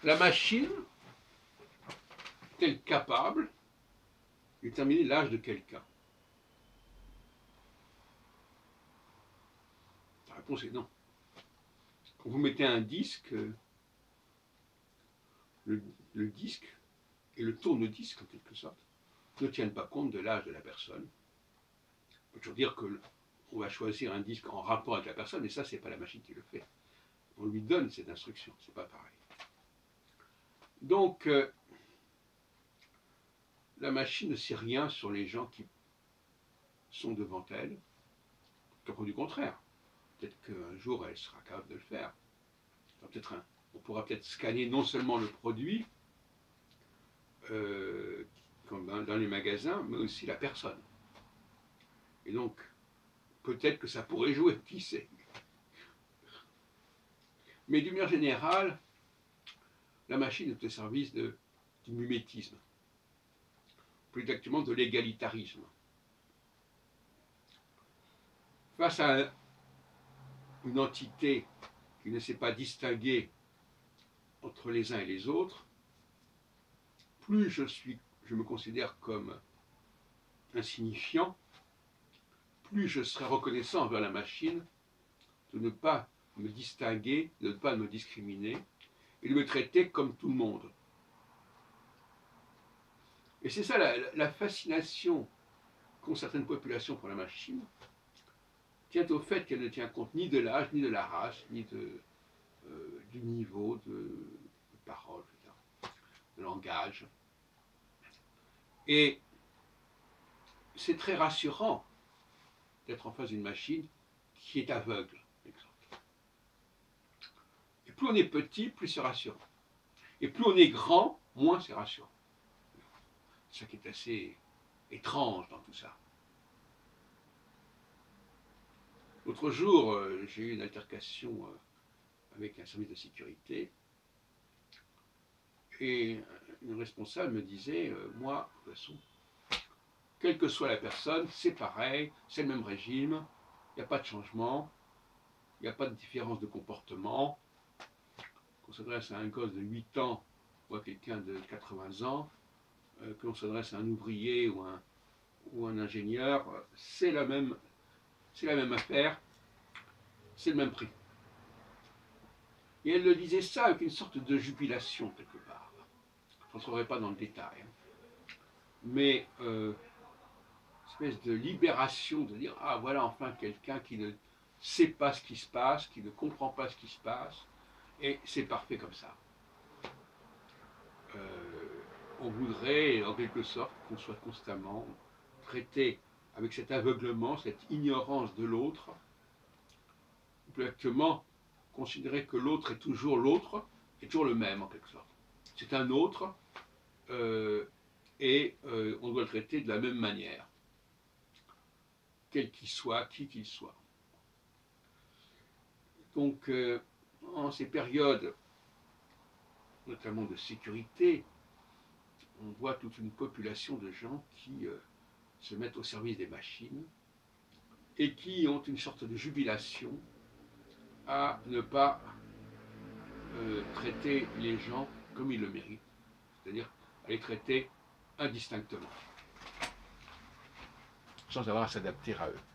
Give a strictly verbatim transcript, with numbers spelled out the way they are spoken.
La machine est-elle capable de déterminer l'âge de quelqu'un? La réponse est non. Quand vous mettez un disque, le, le disque et le tourne-disque en quelque sorte ne tiennent pas compte de l'âge de la personne. On peut toujours dire qu'on va choisir un disque en rapport avec la personne, mais ça, c'est pas la machine qui le fait. On lui donne cette instruction, c'est pas pareil. Donc, euh, la machine ne sait rien sur les gens qui sont devant elle, du contraire. Peut-être qu'un jour, elle sera capable de le faire. Peut-être un, on pourra peut-être scanner non seulement le produit, euh, comme dans, dans les magasins, mais aussi la personne. Et donc, peut-être que ça pourrait jouer, qui sait. Mais d'une manière générale, la machine est au service de, du mimétisme, plus exactement de l'égalitarisme. Face à une entité qui ne sait pas distinguer entre les uns et les autres, plus je, suis, je me considère comme insignifiant, plus je serai reconnaissant envers la machine de ne pas me distinguer, de ne pas me discriminer, et de me traiter comme tout le monde. Et c'est ça la, la fascination qu'ont certaines populations pour la machine, tient au fait qu'elle ne tient compte ni de l'âge, ni de la race, ni de, euh, du niveau de, de parole, de langage. Et c'est très rassurant d'être en face d'une machine qui est aveugle, par exemple. Et plus on est petit, plus c'est rassurant. Et plus on est grand, moins c'est rassurant. C'est ça qui est assez étrange dans tout ça. L'autre jour, euh, j'ai eu une altercation euh, avec un service de sécurité et une responsable me disait euh, « Moi, de toute façon, quelle que soit la personne, c'est pareil, c'est le même régime, il n'y a pas de changement, il n'y a pas de différence de comportement. Qu'on s'adresse à un gosse de huit ans ou à quelqu'un de quatre-vingts ans, euh, que l'on s'adresse à un ouvrier ou un, ou un ingénieur, c'est la même, c'est la même affaire, c'est le même prix. » Et elle le disait ça avec une sorte de jubilation quelque part. Je n'entrerai pas dans le détail. Hein. Mais euh, une espèce de libération de dire « Ah, voilà enfin quelqu'un qui ne sait pas ce qui se passe, qui ne comprend pas ce qui se passe, et c'est parfait comme ça. Euh, » On voudrait, en quelque sorte, qu'on soit constamment traité avec cet aveuglement, cette ignorance de l'autre, plus exactement, considérer que l'autre est toujours l'autre, est toujours le même en quelque sorte. C'est un autre, euh, et euh, on doit le traiter de la même manière, quel qu'il soit, qui qu'il soit. Donc, euh, en ces périodes, notamment de sécurité, on voit toute une population de gens qui euh, se mettent au service des machines et qui ont une sorte de jubilation à ne pas euh, traiter les gens comme ils le méritent, c'est-à-dire à les traiter indistinctement, sans avoir à s'adapter à eux.